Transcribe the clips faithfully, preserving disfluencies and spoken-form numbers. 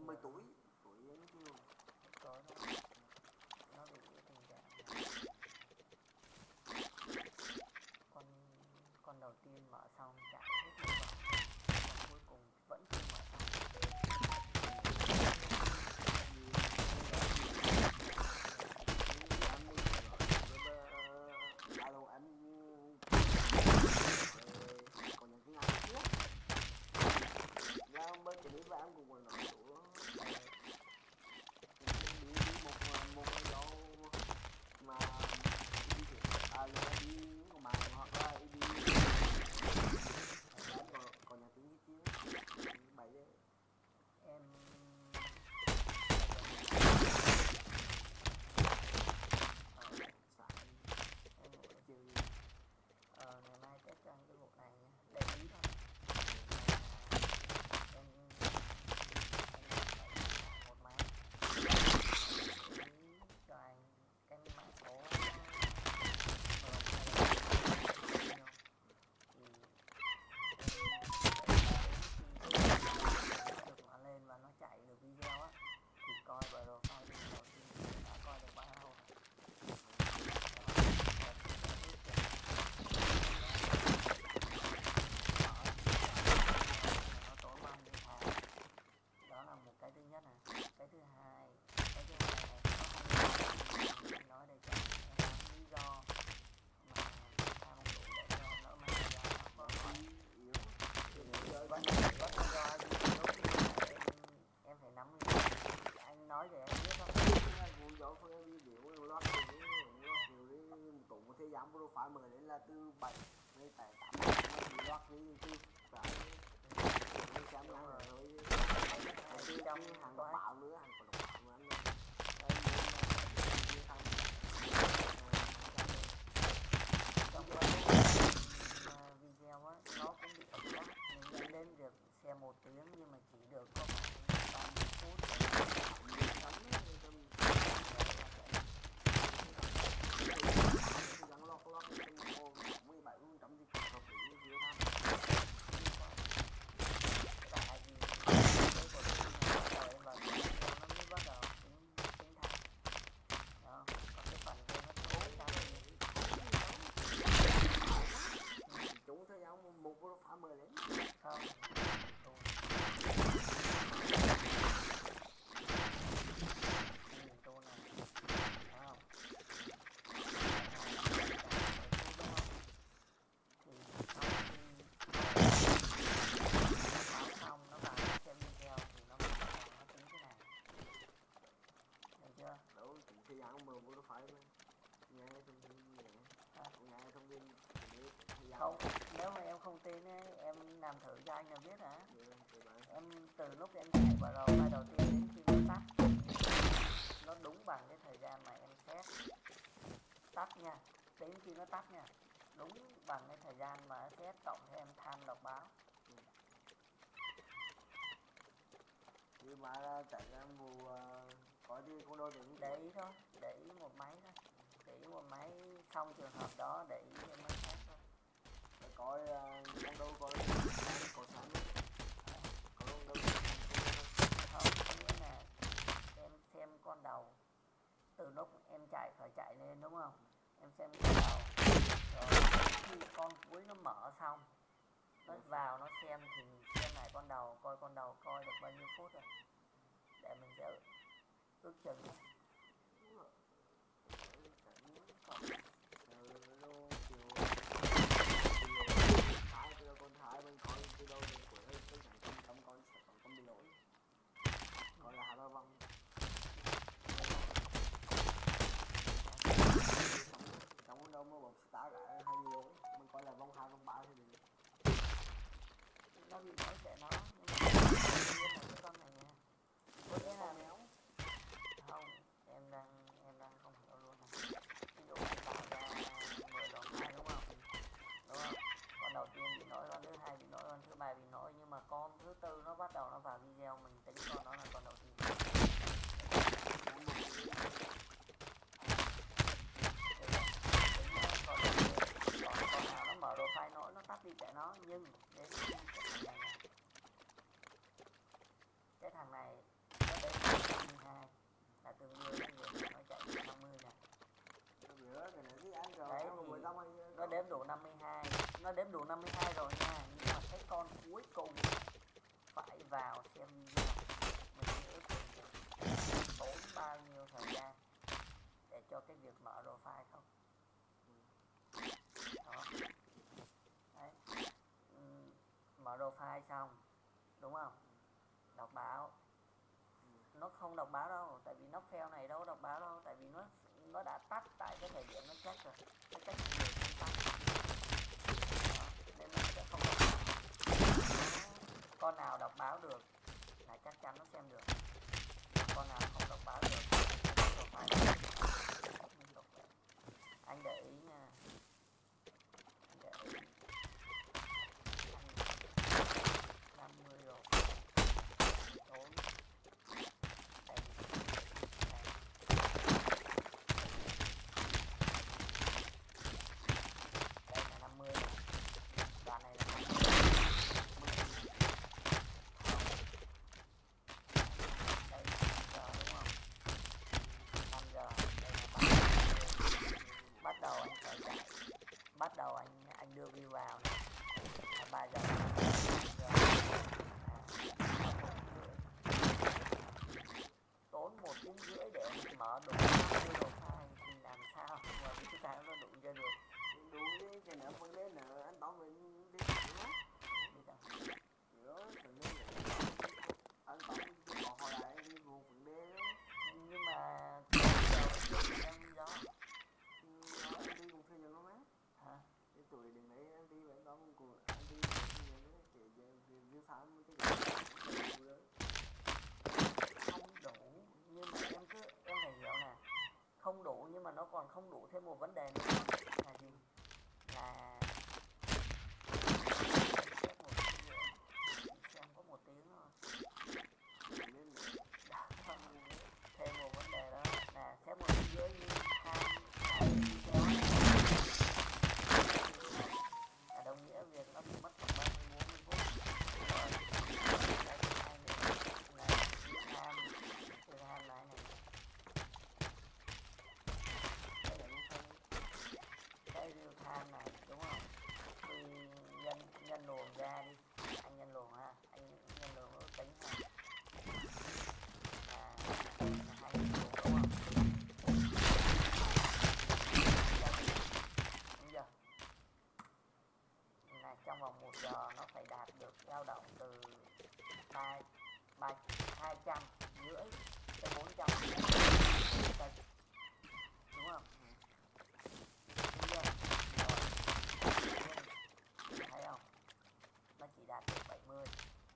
mười tuổi tuổi nó kêu có nó nó bị cái tình trạng là con con đầu tiên mở xong chạy hết một vòng, còn cuối cùng vẫn chưa mở xong. alo anh còn nhận tiếng Anh trước là bên cái đấy và em cũng còn nói chỗ đi đi một một cái đó mà đi thì à là đi của mà hoặc là đi còn còn nhận tiếng chứ bảy đấy Em em ngủ được chứ. Ờ, ngày mai test cho anh cái bộ này nha, để ý thôi. Em em phải một máy để ý cho anh cái mã số mười hay là thì nó được nó lên và nó chạy được video á thì coi profile video thì đã coi được bao lâu. Nó tốn bao nhiêu tháng, đó là một cái thứ nhất này. Cái thứ hai cái thứ hai này nó không nói đây cho em nói lý do mà sao không đủ để cho nó mà ra nó có hỏi vẫn vẫn là do gì đúng em em phải nắm anh nói để em biết không. Vụ dỗ phân em video lót nhiều lót nhiều cái tổng một thế gian profile mười đến là từ bảy đến tại tám nó lót đi từ tại mình xem ngắn rồi thôi từ trong hàng độc bạo nữa hàng còn độc bạo nữa anh trong cái video á nó cũng bị ẩn lắm, mình lên lên được xem một tiếng nhưng mà chỉ được có khoảng ba mươi phút gắn lót lót mười bảy phần trăm thì hợp lý như thế tại vì cái của mình bắt đầu em vào video nó mới bắt đầu tính tính thành đó, còn cái phần kia nó cố ra thì chủ thế gian một profile mười đến không tô này không thì sau khi báo xong nó vào xem video thì nó bắt đầu nó tính thế này, được chưa? đâu chủ thế gian một profile mà nghe thông tin gì à, nghe thông tin không, nếu mà em không tin ấy, em làm thử cho anh là biết hả? Em từ lúc em chạy vào đầu file đầu tiên đến khi nó tắt nó đúng bằng cái thời gian mà em xét tắt nha, đến khi nó tắt nha, đúng bằng cái thời gian mà xét cộng thêm time đọc báo. Ừ. Nhưng mà chạy ra mù uh, có đi con đôi đến để ý thôi, để ý một máy thôi, để ý một máy xong trường hợp đó để ý thêm máy khác thôi. Để coi uh, con đâu coi có sẵn có con đâu không, có nghĩa là em xem con đầu từ lúc em chạy phải chạy lên đúng không, em xem con đầu rồi khi con cuối nó mở xong nó vào nó xem thì xem lại con đầu, coi con đầu coi được bao nhiêu phút rồi để mình sẽ ước chừng. Con thái bên coi từ đâu đến cuối hơi tới chẳng tâm tâm con sẽ còn con bị lỗi coi là hai ba vòng trong đâu mà bóng start cả hai bị lỗi mình coi là vòng hai vòng ba thì được Nó bị lỗi sẽ nó nhưng mà cái con này nha có nghĩa là méo không đủ năm mươi hai rồi nha, nhưng mà cái con cuối cùng phải vào xem video. Mình nhớ tốn bao nhiêu thời gian để cho cái việc mở profile không? Đó. Đấy. Mở profile xong, đúng không? Đọc báo. Nó không đọc báo đâu, tại vì nó fail này đâu đọc báo đâu, tại vì nó nó đã tắt tại cái thời điểm nó check rồi, nó check nhiều không tắt. Đó. Nên mình sẽ không đọc báo. Con nào đọc báo được là chắc chắn nó xem được, con nào không đọc báo được profile mình đọc về. Anh để ý nha, anh để ý năm mươi rồi tốn đây, đây. Đây là năm mươi này. Đoạn này là năm mươi. Đây là năm giờ đúng không? năm giờ, đây là ba giờ. Bắt đầu anh phải chạy, bắt đầu anh anh đưa view vào này. Là ba giờ, năm giờ. Tốn một tiếng rưỡi để mở đủ năm mươi profile thì làm sao mà cái cái nó đủ cho được. Đủ đi, cái nợ phần đấy nợ anh bảo mình đi nữa. Đi đâu? Nữa, phần đấy nợ. Anh bảo mình bỏ hồi lại đi nguồn phần đê đó. Nhưng mà giờ anh em đi đó. Anh đi cùng thuê dân nó má. Hả? Cái tuổi đừng đấy anh đi với anh bảo mình cùng anh đi cùng thuê dân nó kể về vi phạm cái gì đó. Không đủ, nhưng mà em cứ em phải hiểu nè, không đủ nhưng mà nó còn không đủ thêm một vấn đề nữa là gì? Là xét một tiếng nữa, xem có một tiếng thôi. Đó, thêm một vấn đề đó là xét một tiếng rưỡi như hai hai video là đồng nghĩa việc nó bị mất khoảng ba mươi bốn mươi phút. Rồi đây hai nữa là ham từ ham lại này, đây là cái real time này đúng không? Thì nhân nhân luồng ra đi, anh nhân luồng ha, anh nhân luồng ước tính ha, là đây là hai nhân luồng đúng không? Đúng chưa? Là trong vòng một giờ nó phải đạt được dao động từ ba ba hai trăm rưỡi tới bốn trăm cây, đúng không? Đúng chưa? Rồi thấy không? Nó chỉ đạt được bảy mươi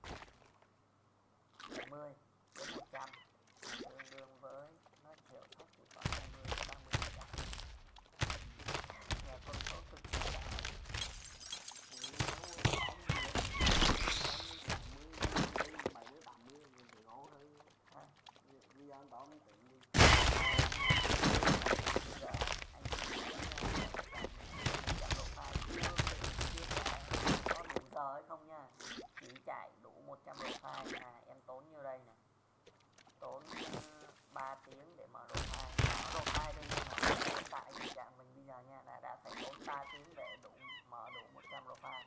bảy mươi đến một trăm, tương đương với nó chiều sóc chỉ khoảng hai mươi đến ba mươi phần trăm. Nghe con số cực kỳ đại. Hả? Bây giờ anh bảo mình tự đi. Bây giờ anh chỉ chạy độ file chưa chưa chạy có đủ giờ hay không nha, chỉ chạy đủ một trăm độ file là em tốn nhiêu đây nè, tốn ba tiếng để mở độ file, mở độ file đây nhưng mà hiện tại tình trạng mình bây giờ nha là đã phải tốn ba tiếng để đủ mở đủ một trăm độ file.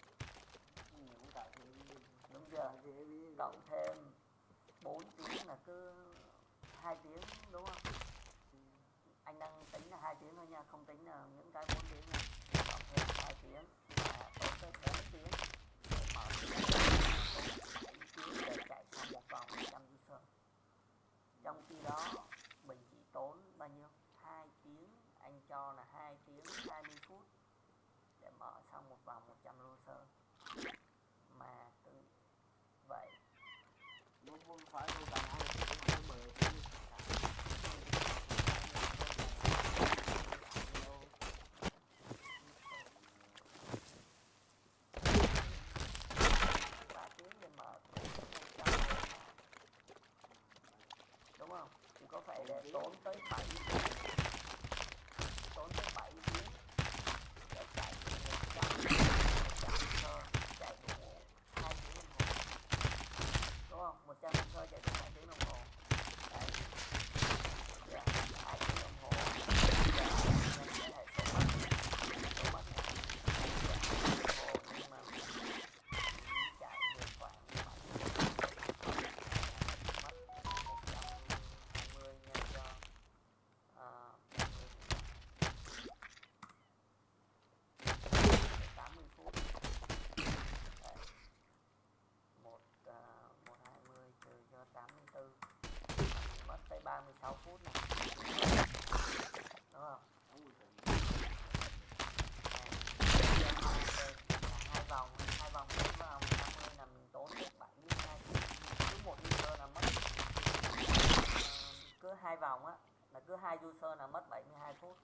Đúng chưa? Cộng thêm bốn tiếng là cứ hai tiếng đúng không? Anh đang tính là hai tiếng thôi nha, không tính là những cái bốn tiếng này. Cộng thêm hai tiếng là tốn tới bốn tiếng để mở bảy tiếng để chạy xong một vòng một trăm user. Trong khi đó mình chỉ tốn bao nhiêu? hai tiếng, anh cho là hai tiếng hai mươi phút để mở xong một vòng một trăm user. Mà từ vậy Nó không phải đâu cần ai thì cũng phải mời cái ba tiếng để mở đúng không? Thì có phải để tốn tới bảy tiếng, tốn tới bảy tiếng để chạy một trăm một trăm user chạy đủ hai tiếng đồng hồ, đúng không? Một trăm user chạy đủ hai tiếng đồng hồ. Đấy. Yeah, hai tiếng đồng hồ. Giờ nhân cái hệ số mất, số mất này. hai tiếng đồng hồ ba mươi sáu phút này, đúng không? Hai vòng, hai vòng bốn vòng năm mươi là mình tốn hết bảy mươi hai phút, cứ một user là mất uh, cứ hai vòng á là cứ hai user là mất bảy mươi hai phút.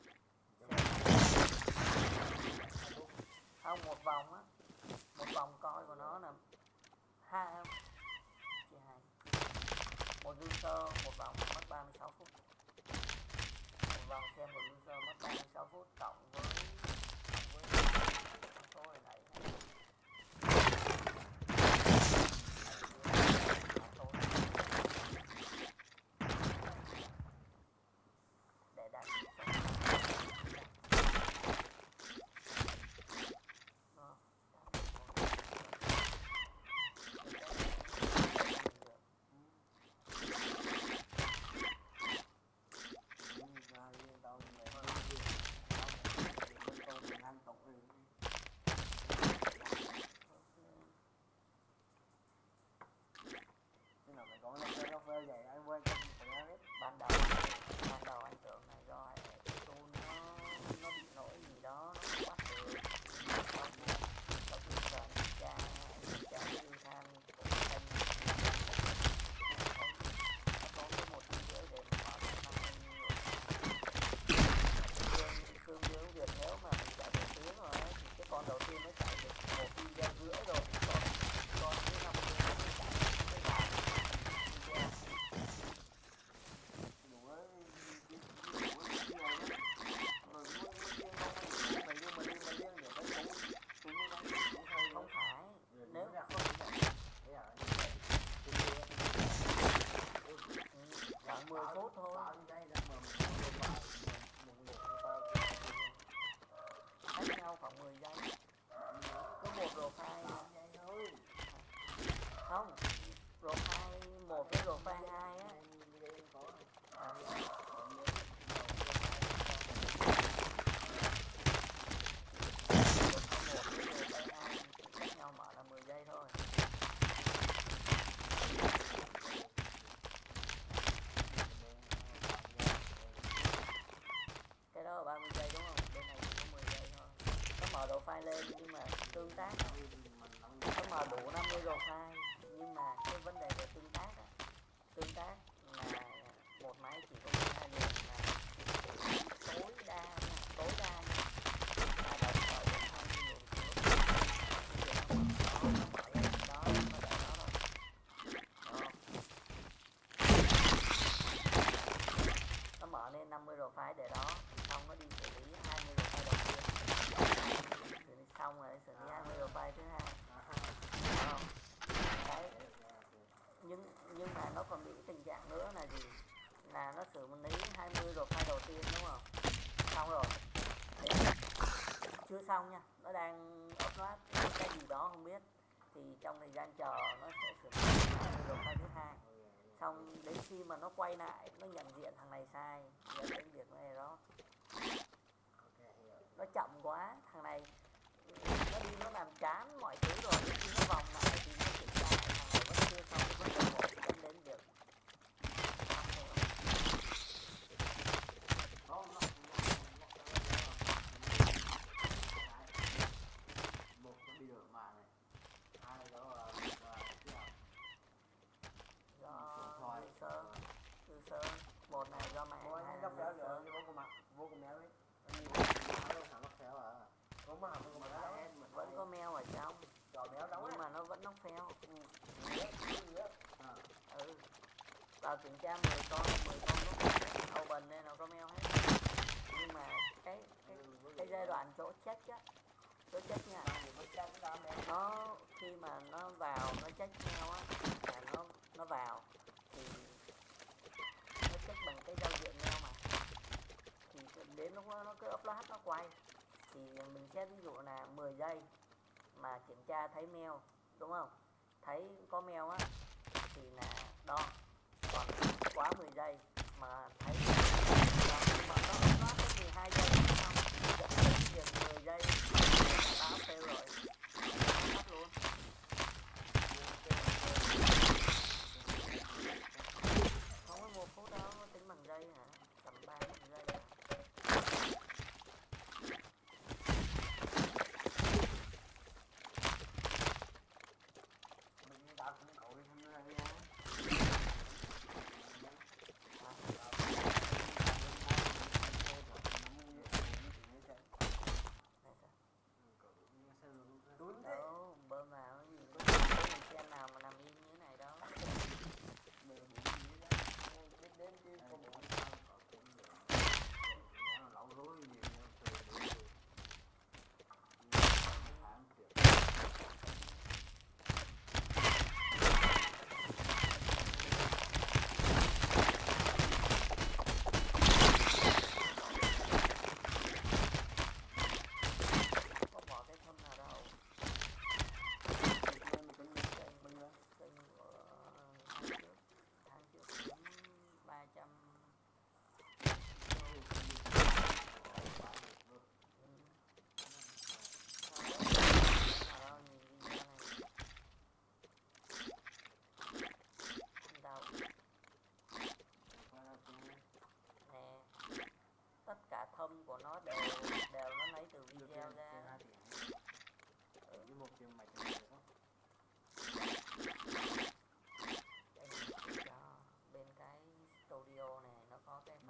Không, một vòng á, một vòng coi của nó là hai chia hai, một user một vòng là mất ba mươi sáu phút, một vòng xem một user mất ba mươi sáu phút cộng với cộng với con số này này để đạt ban đầu ban đầu anh tưởng là do cái tool nó nó bị lỗi gì đó nó không bắt được, sau sau khi giờ anh tra anh tra cái lưu tham của anh nó tốn tới một tiếng rưỡi để mà mở được năm mươi tương tương đương việc nếu mà mình chạy một tiếng rồi ấy, thì cái con đầu tiên nó chạy được một video rưỡi rồi, còn còn cái năm mươi nó chạy cái vào không phải nếu khoảng mười phút thôi, cách nhau khoảng mười giây, cứ một profile không profile một với profile hai á. À, cách nhau mở là mười giây thôi. Cái đó là ba mươi giây đúng không? Bên này chỉ có mười giây thôi. Nó mở độ file lên nhưng mà tương tác nó mở đủ năm mươi độ file nhưng mà cái vấn đề về tương tác á, tương tác là một máy chỉ có mười hai lượt mà tối đa tối đa là đồng thời được hai mươi lượt nó mở ra đó nó để đó rồi đó. Nó mở lên năm mươi độ file để đó, xong nó đi xử lý hai mươi độ file đầu tiên, xử lý xong rồi xử lý hai mươi độ file thứ hai. Đấy. Nhưng nhưng mà nó còn bị tình trạng nữa là gì, là nó xử lý hai mươi độ file đầu tiên đúng không, xong rồi đấy, chưa xong nha, nó đang upload cái gì đó không biết, thì trong thời gian chờ nó sẽ xử lý hai mươi độ file thứ hai, xong đến khi mà nó quay lại nó nhận diện thằng này sai, dẫn đến việc này đó nó chậm quá, thằng này nó đi nó làm chán mọi thứ rồi, đến khi nó vòng lại thì nó kiểm tra lại thằng này vẫn chưa xong cái vấn đề một, dẫn đến việc một cái bị đổi mạng này, hai đó là do user user một này do mạng, hai là user vô cùng mặt vô cùng méo đấy, vẫn có mail ở trong nhưng mà nó vẫn nóc fail. Ừ, vào kiểm tra mười con mười con nó open nên nó có mail hết, nhưng mà cái cái cái giai đoạn chỗ check á, chỗ check nha, nó khi mà nó vào nó check mail á, là nó nó vào thì nó check bằng cái giao diện mail mà, thì đến lúc đó, nó cứ upload nó quay, thì mình xét ví dụ là mười giây mà kiểm tra thấy mail đúng không, thấy có mail á thì là đo, còn quá mười giây mà thấy nhưng mà nó upload tới mười hai giây xong dẫn đến việc mười giây báo fail rồi, bắt luôn. Không có một phút đâu, tính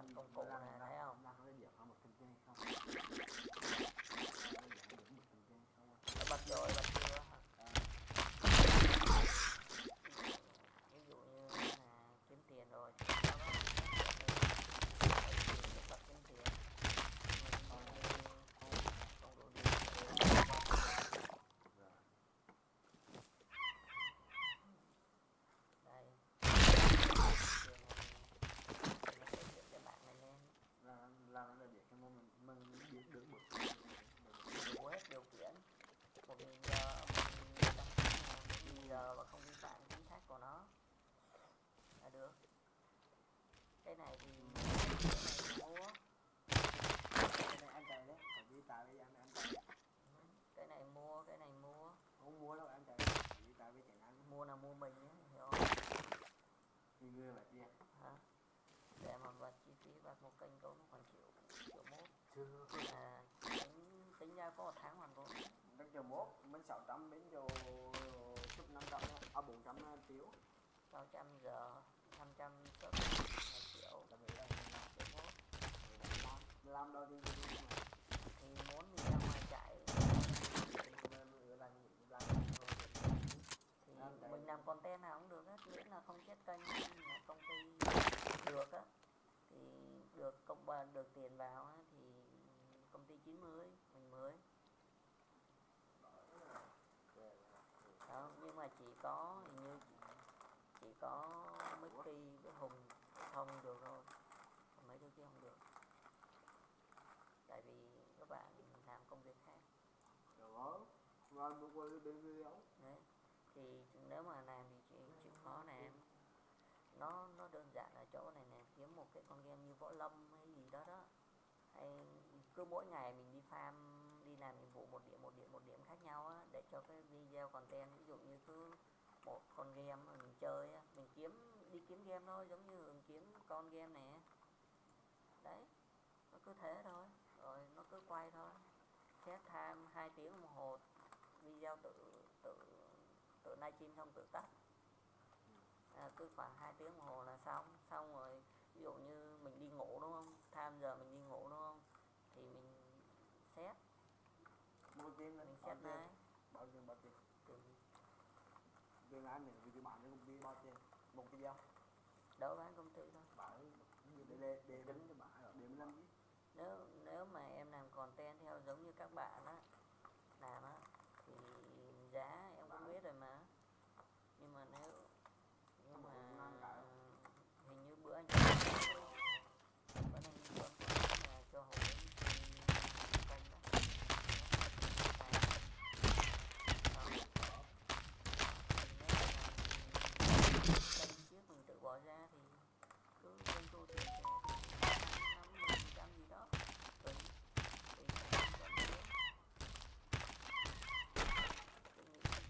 Thành công cụ này thấy không? Nó có điện không một kinh doanh không? Nó bật rồi, bật chưa hả? Ví dụ như là kiếm tiền rồi thì nó có bật kiếm tiền. Không đủ điện. Đây. Nó sẽ hiện cái bảng này lên. Là là nó điện cho mình mình biết được một đủ hết điều kiện một nghìn giờ một nghìn giờ và không vi phạm chính sách của nó là được. Cái này thì cái này mua, cái này anh chạy đấy, còn đi tại với anh anh chạy. cái này mua, cái này mua. Không mua đâu anh chạy, đi tại với chạy anh. Mua là mua mình ấy, hiểu không? Thì người phải tiền. Hả? Để mà vật chi phí vật một kênh cấu nó khoảng triệu triệu mốt. Chưa. À, tính, tính ra có một tháng hoàn vốn. Đến triệu mốt, đến sáu trăm, đến triệu chục năm trăm, à bốn trăm triệu. sáu trăm giờ, năm trăm suất là triệu. Là vậy là Triệu mốt. làm, làm đâu thì đi mà. Thì muốn đi ra ngoài chạy thì mình làm content nào cũng được hết, miễn là không chết kênh, là công ty được á thì được công bà được tiền vào á thì công ty chín mươi mình mới đó. Nhưng mà chỉ có hình như chỉ, chỉ có Mickey với Hùng không được thôi, còn mấy đứa kia không được, tại vì các bạn làm công việc khác. Đó, ngon một quay bên video. Đấy, thì nếu mà làm thì chị chịu khó làm. Nó nó đơn giản ở chỗ này nè, kiếm một cái con game như võ lâm hay gì đó đó, hay cứ mỗi ngày mình đi farm, đi làm nhiệm vụ một điểm một điểm một điểm khác nhau á, để cho cái video content, ví dụ như cứ một con game mà mình chơi á, mình kiếm đi kiếm game thôi, giống như mình kiếm con game nè. Đấy, nó cứ thế thôi, rồi nó cứ quay thôi. Set time hai tiếng đồng hồ, video tự tự tự livestream xong tự tắt. À, cứ khoảng hai tiếng đồng hồ là xong. Xong rồi ví dụ như mình đi ngủ đúng không, time giờ mình đi ngủ đúng không, thì mình set Mua tiền mình set này bao tiền bao tiền thì tiền anh này vì bạn công ty bao tiền một video đỡ bán công ty thôi. bạn để để để tính cho bạn để mình làm gì. Nếu nếu mà em làm content theo giống như các bạn á làm á thì giá em cũng biết rồi mà. Nhưng mà nếu nhưng mà hình như bữa anh bữa nay bữa là cho Hùng đến kênh đó. Kênh trước mình tự bỏ ra thì cứ doanh thu thì sẽ năm mươi phần trăm gì đó tùy tùy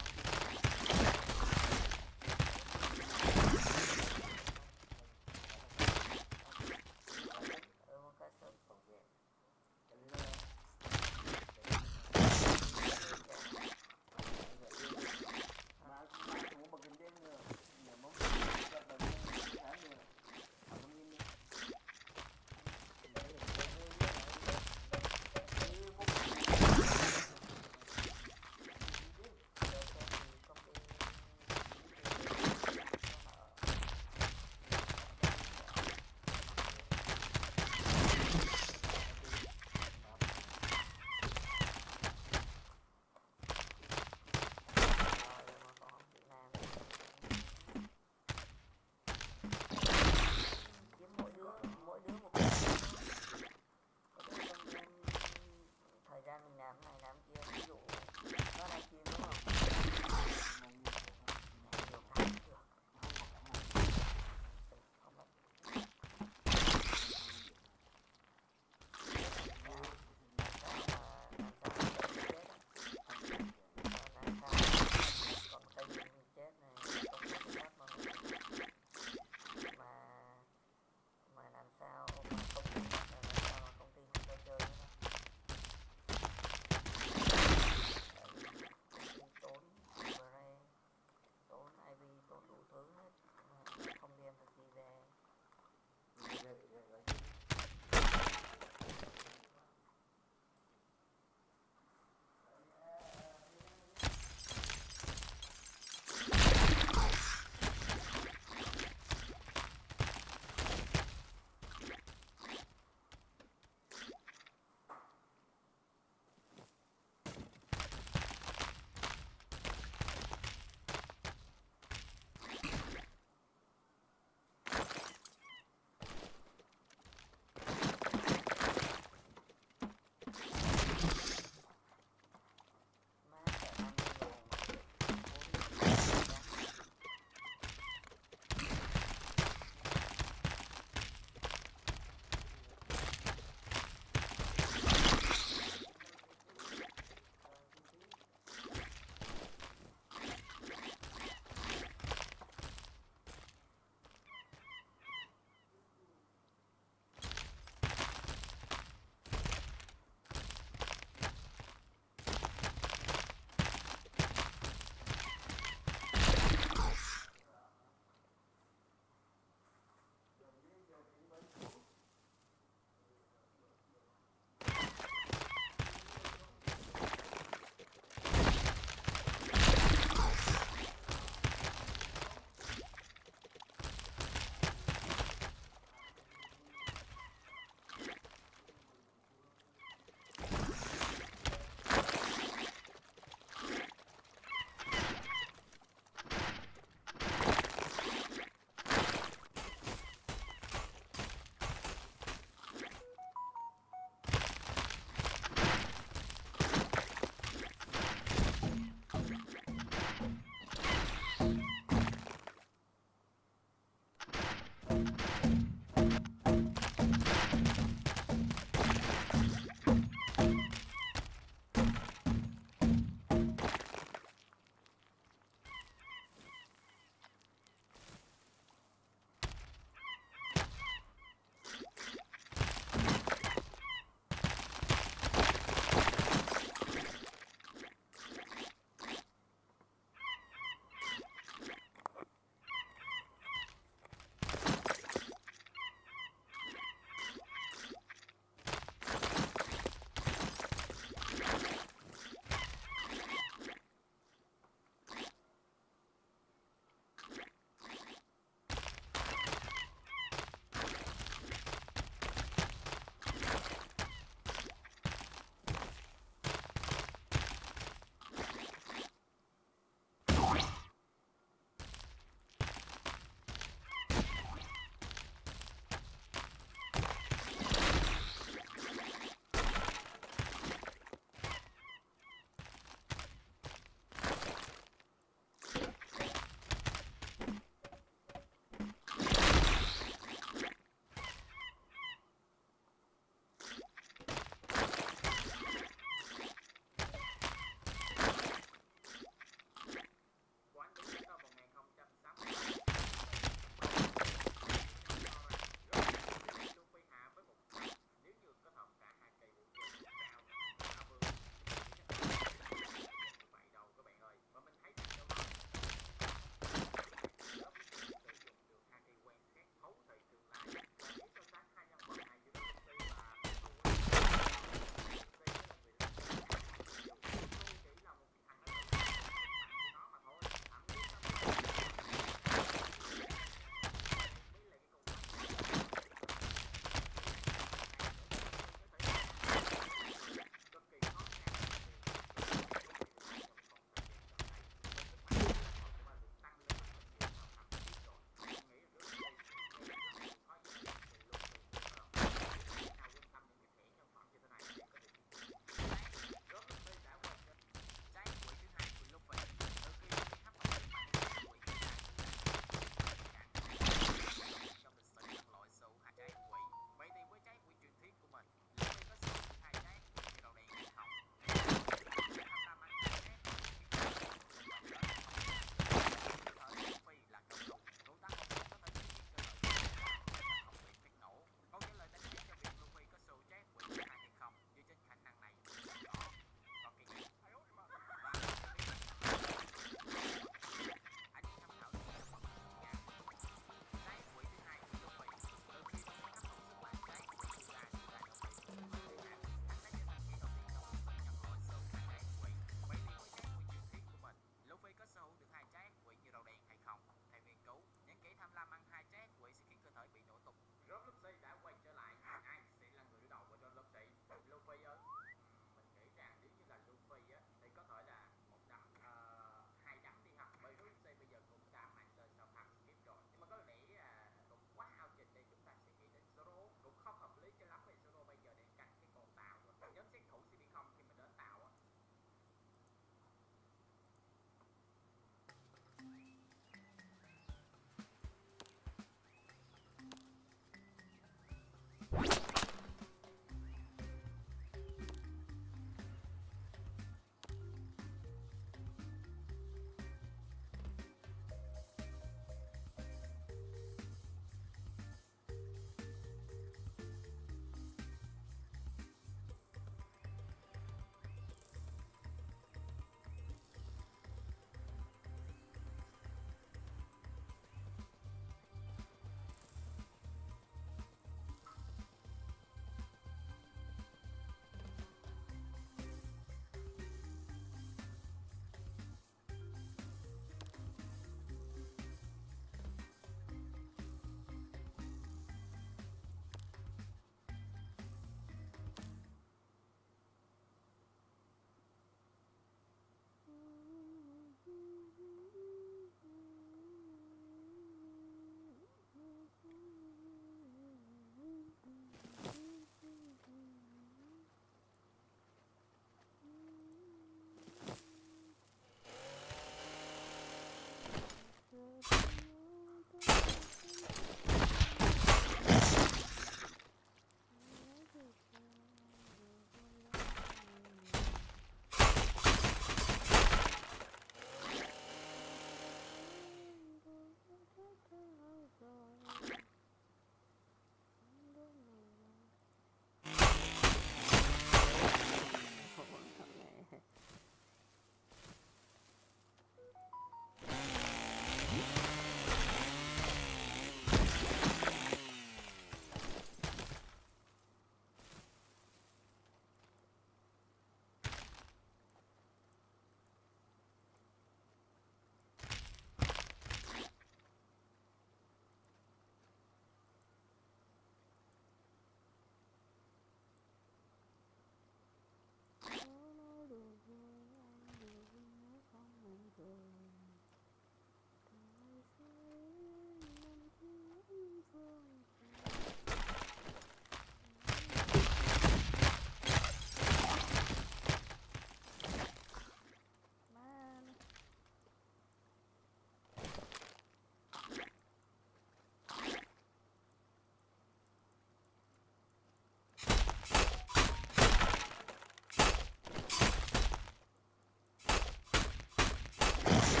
Man.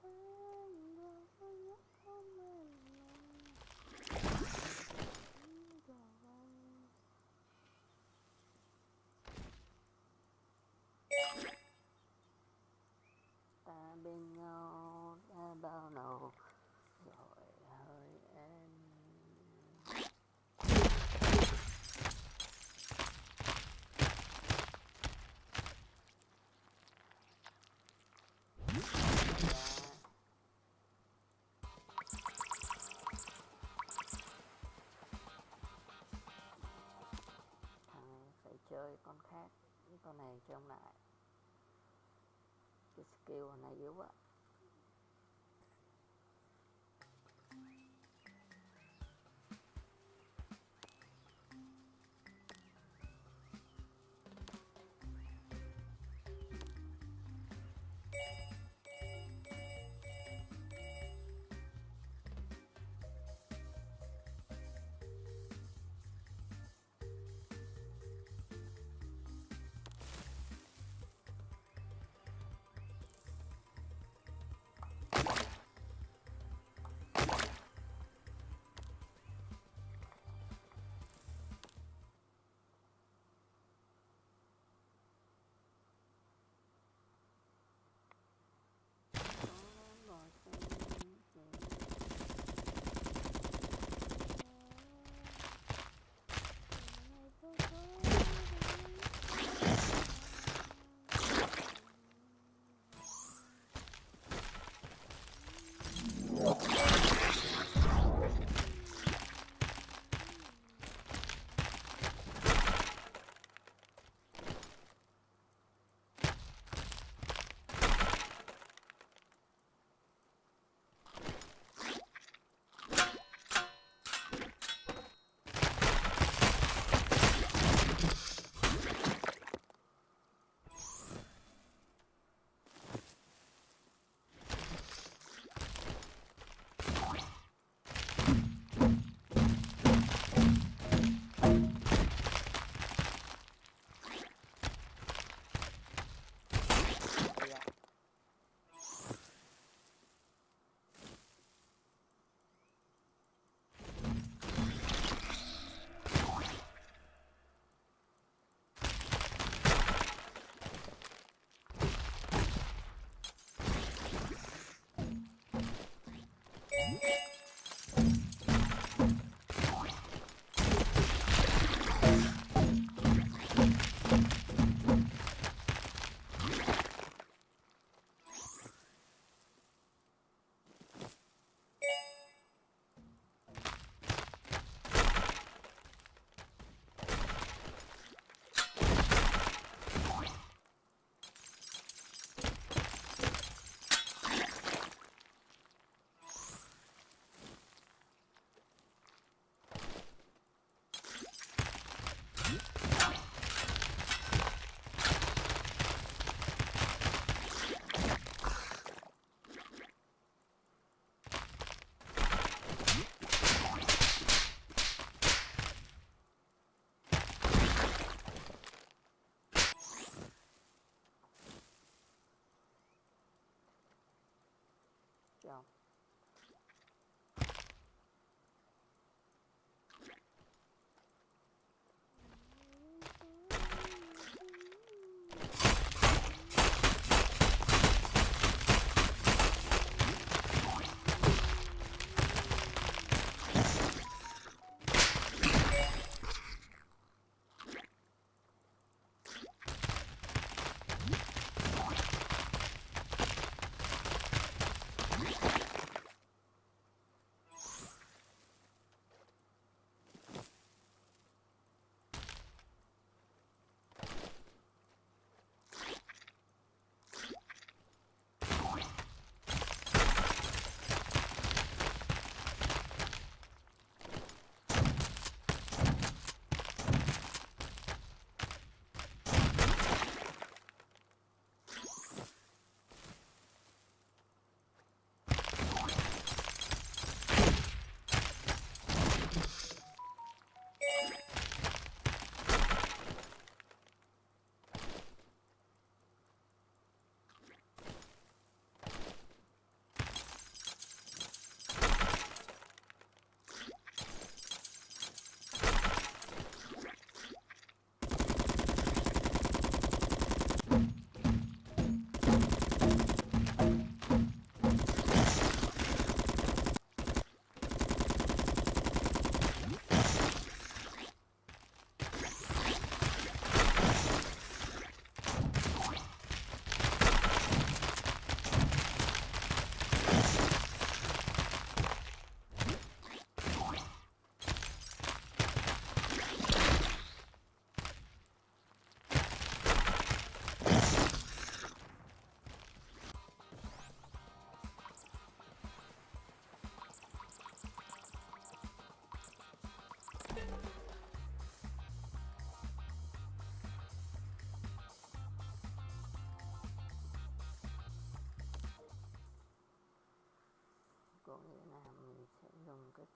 Ta bên nhau đã bao lâu rồi hỡi em. Thằng này phải chơi con khác, cái con này trông lại cái skill này yếu quá.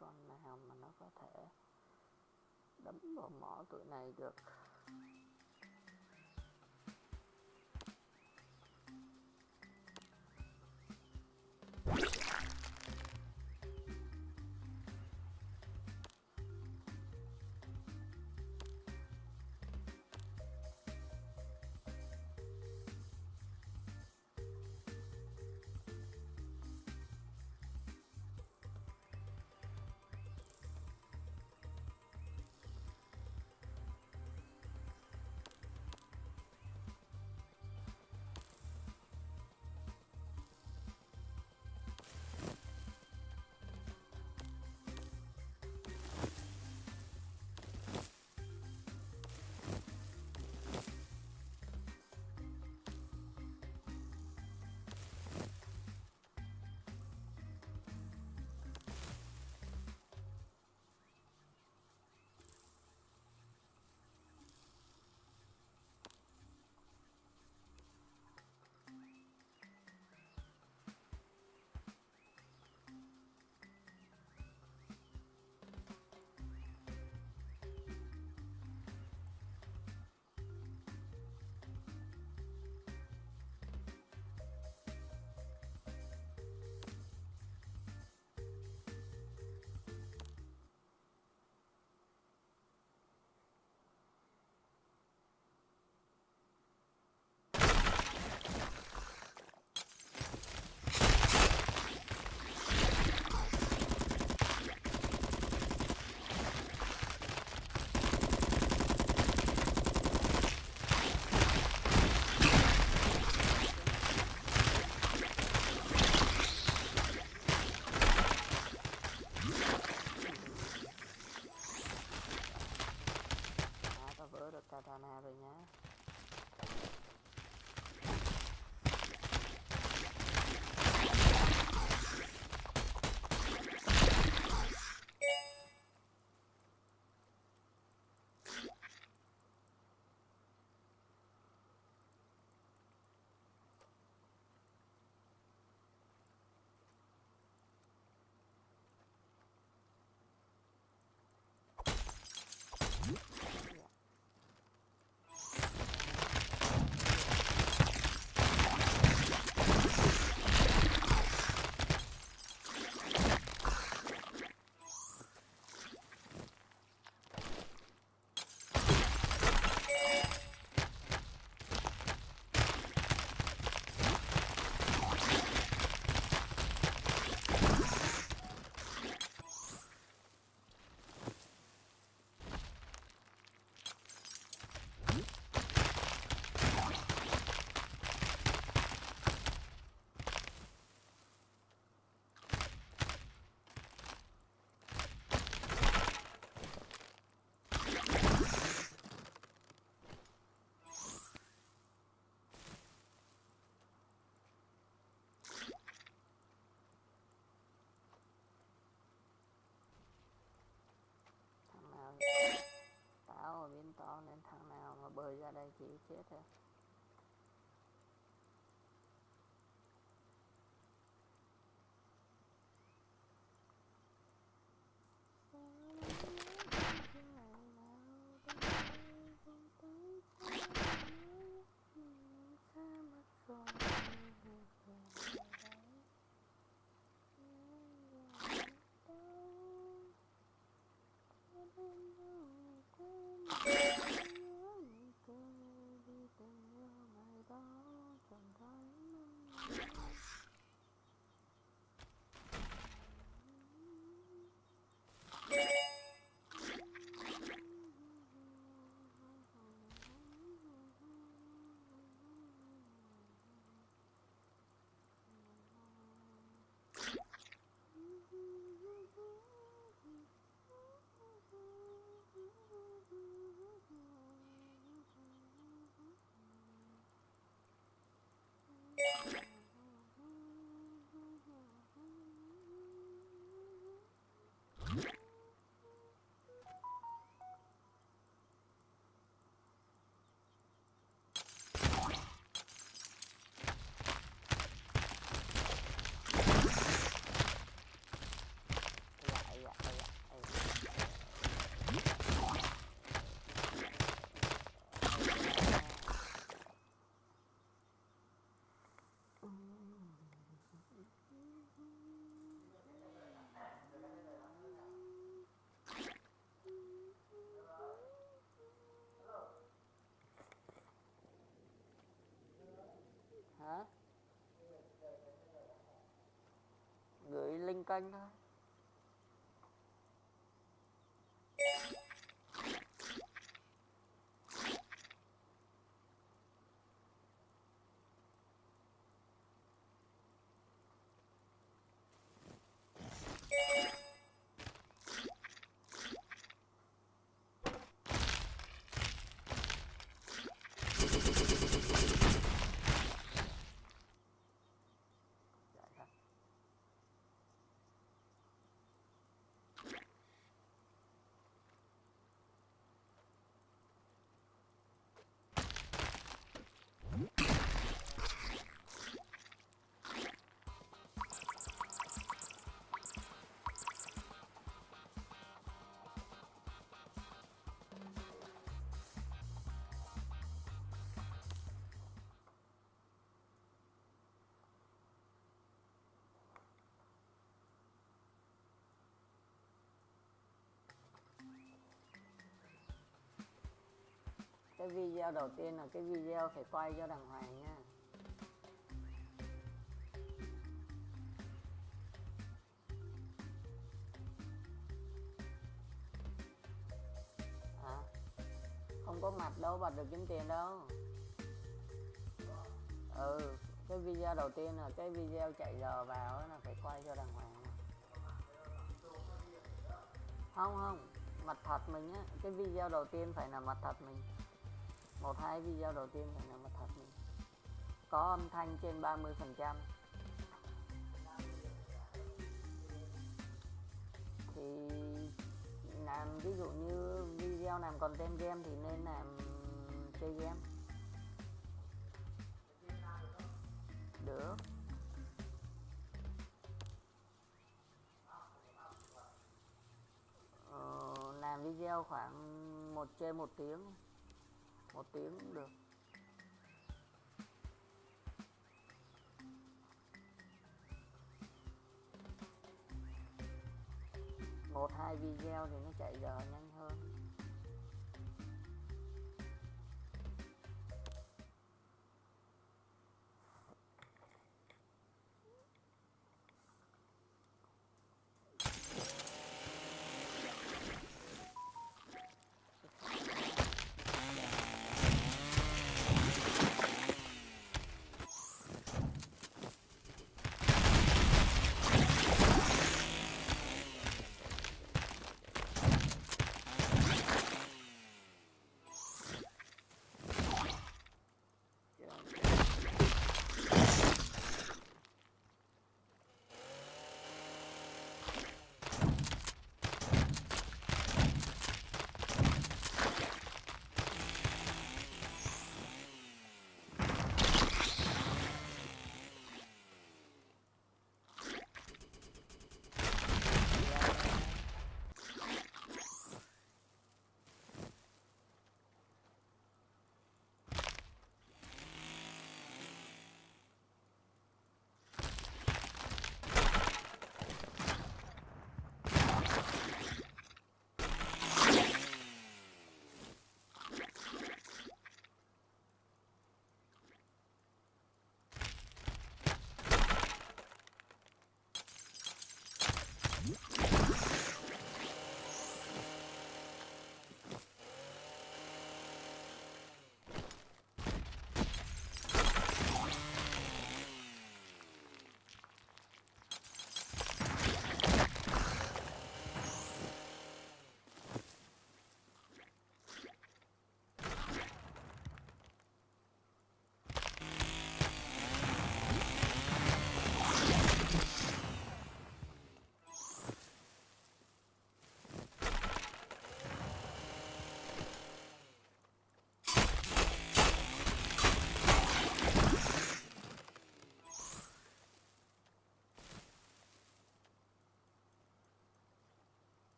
con nào mà nó có thể đấm vào mỏ tụi này được. Katana rồi nhá. Tao biến to nên thằng nào mà bơi ra đây chỉ chết thôi. Hả? Gửi link kênh thôi. Cái video đầu tiên là cái video phải quay cho đàng hoàng nha. À, không có mặt đâu bật được kiếm tiền đâu. Ừ, cái video đầu tiên là cái video chạy giờ vào là phải quay cho đàng hoàng. Không không, mặt thật mình á, cái video đầu tiên phải là mặt thật mình. Một hai video đầu tiên phải là mặt thật mình. Có âm thanh trên ba mươi phần trăm. Thì làm ví dụ như video làm content game thì nên làm chơi game. Được. Ờ, làm video khoảng một trên một tiếng. Một tiếng cũng được. Một hai video thì nó chạy giờ nhanh hơn.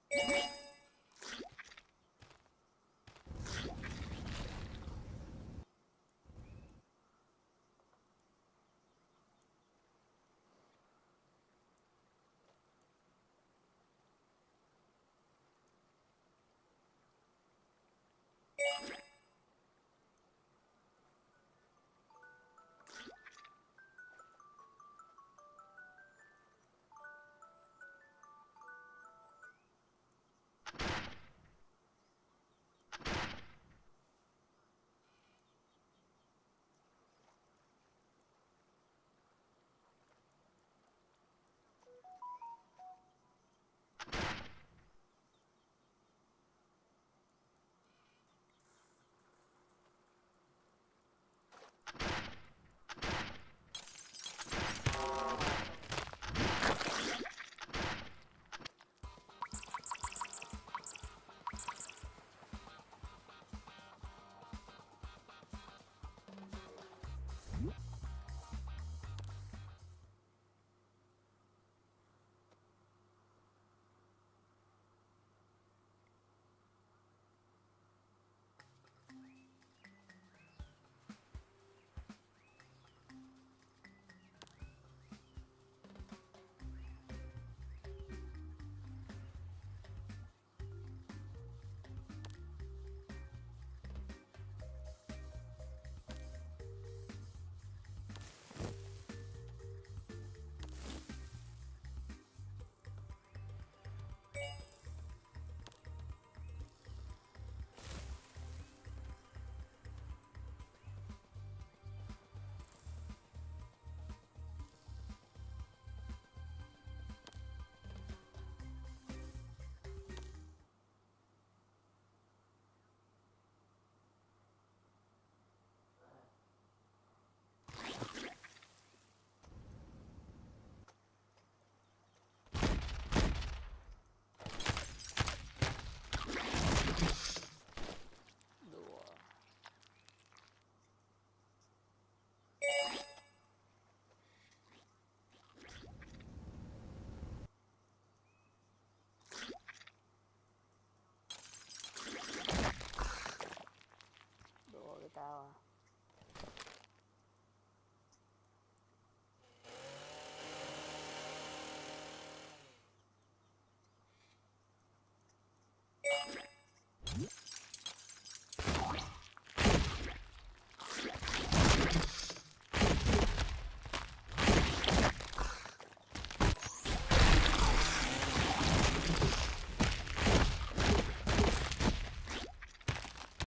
Đùa với tao à?